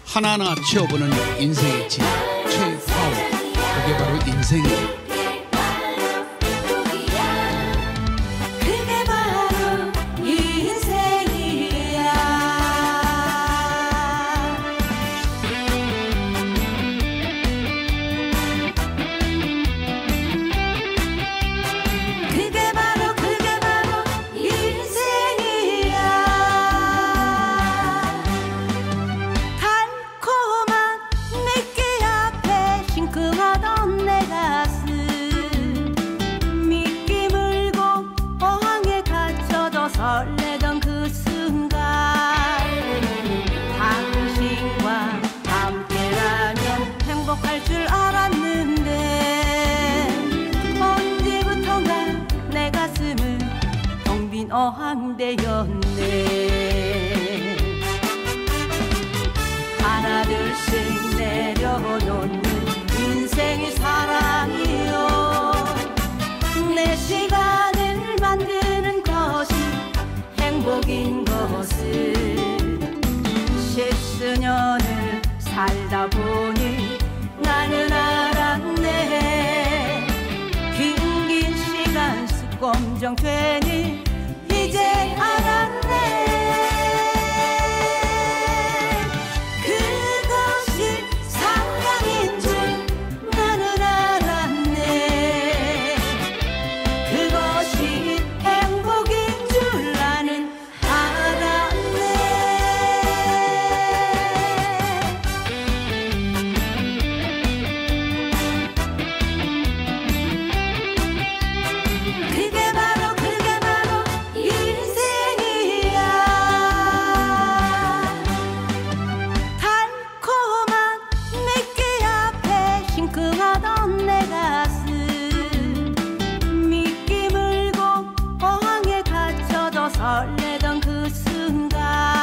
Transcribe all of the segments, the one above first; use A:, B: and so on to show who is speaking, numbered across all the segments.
A: 하나하나 채워보는 인생의 질 최파워, 그게 바로 인생이에요.
B: 설레던 그 순간 당신과 함께라면 행복할 줄 알았는데 언제부턴가 내 가슴은 텅 빈 어항대였네. 하나 둘씩 내려놓는 인생의 사랑이요, 내 시간을 만드는 것이 행복인 것을 10수년을 살다 보니 나는 알았네. 긴 시간 수검정 괜히 이제 알았네. 그것이 사랑인 줄 나는 알았네. 그것이 행복인 줄 나는 그게 바로 인생이야. 달콤한 미끼 앞에 심쿵하던 내 가슴, 미끼 물고 어항에 갇혀도 설레던 그 순간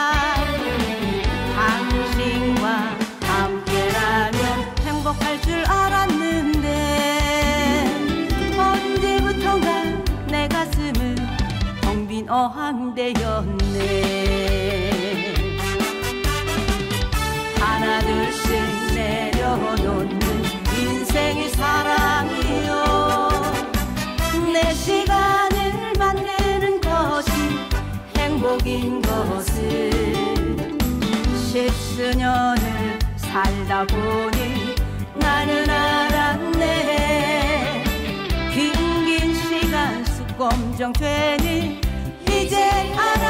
B: 당신과 함께라면 행복할 줄 알았는데 언제부턴가 내 가슴은 텅 빈 어항대였네. 하나 둘씩 내려놓는 인생의 사랑이요, 내 시간을 만드는 것이 행복인 것을 10수년을 살다 보니 나는 알았네. 긴 시간 수검정 괜히 이제 알아.